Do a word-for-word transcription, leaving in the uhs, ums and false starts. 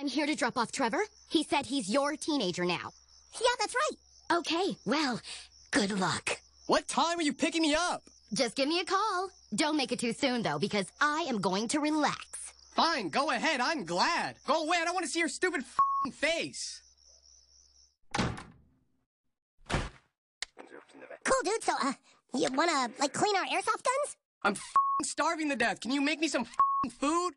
I'm here to drop off Trevor. He said he's your teenager now. Yeah, that's right. Okay, well, good luck. What time are you picking me up? Just give me a call. Don't make it too soon, though, because I am going to relax. Fine, go ahead. I'm glad. Go away. I don't want to see your stupid f***ing face. Cool, dude. So, uh, you wanna, like, clean our airsoft guns? I'm f***ing starving to death. Can you make me some f***ing food?